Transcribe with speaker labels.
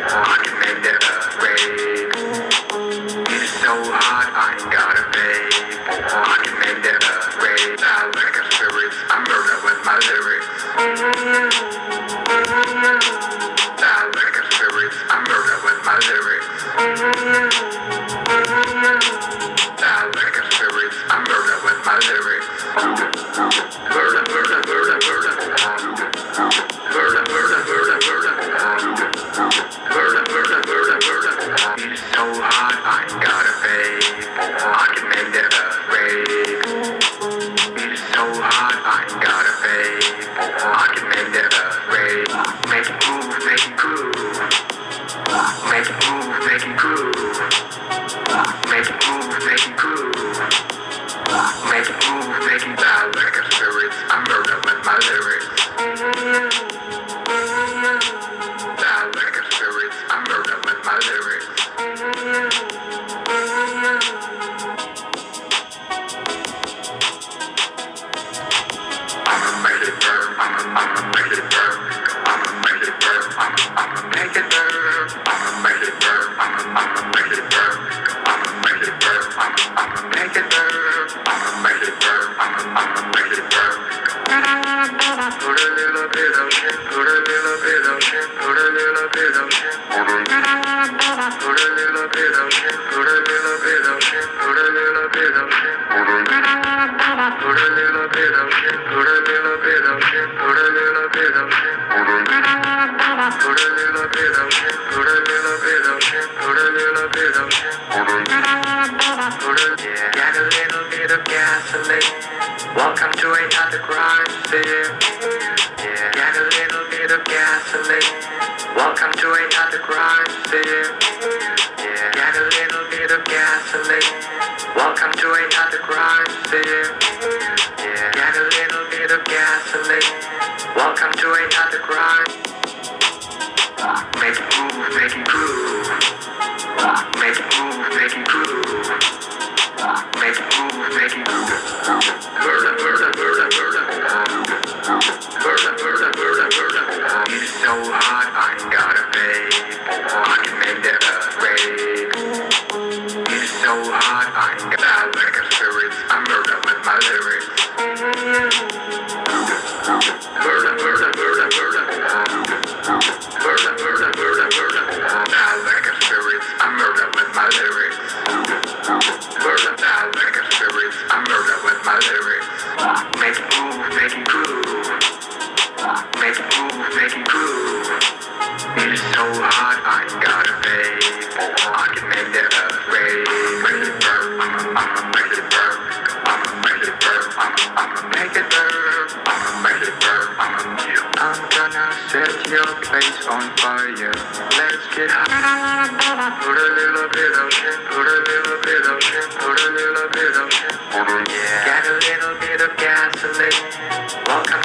Speaker 1: I can make that rain. It's so hot, I ain't gotta pay. I can make that rain. Sound like a spirit, I murder with my lyrics. Sound like a spirit, I murder with my lyrics. Sound like a spirit, I murder with my lyrics. Murder, murder, murder, murder. Murder, murder, murder, murder. Murder, murder, murder, murder. It's so hot, I ain't gotta pay. I can make that rain. It's so hot, I ain't gotta pay. I can make that rain. Make it move, make it groove. Make it move, make it groove. Make it move, make it groove. Make it move, make it sound like a spirit. I murder with my lyrics. Sound like a spirit. I murder with my lyrics. I'ma make it burn. I'ma make it burn. I'ma make it burn. I'ma make it burn. I'ma make it burn. I'ma make it burn. I'ma make it burn. I'ma make it burn. I'ma make it burn. I'ma make it burn. Put a little bit of shit. Put a little bit of shit. Put a little bit of shit. Put a little bit of shit. Put a little bit of shit. Put a little bit of shit. Put a little bit of shit. Put a little bit of shit. Put a little bit of shit. Put a little bit of shit. Put a little bit of shit. Put a little bit of shit. Get a little bit of gasoline. Welcome to another crime scene. Get a little bit of gasoline. Welcome to another crime scene. Get a little bit of gasoline. Welcome to another crime scene. Get a little bit of gasoline. Welcome to another crime. Make it move, make it groove. Make it move, make it groove. Make it move, make it groove. Murder, murder, murder, murder. Murder, murder, murder, murder. It's so hot, I ain't gotta pay. I can make that rain. It's so hot, I ain't gotta sound like a spirit. I murder with my lyrics. Murder, murder, murder, murder. Murder, murder, murder, murder. Sound like a spirit. I murder with my lyrics. Murder, sound like a spirit. I murder with my lyrics. Make it move, make it groove. Make it move, make it groove. It's so hot, I ain't gotta pay. I can make that rain. Make it burn. I'ma make it burn. I'ma make it burn. I'ma make it burn. I'ma make it burn. I'm gonna set your place on fire. Let's get high. Put a little bit of shit. Put a little bit of shit. Put a little bit of shit. Get a little bit of gasoline. Welcome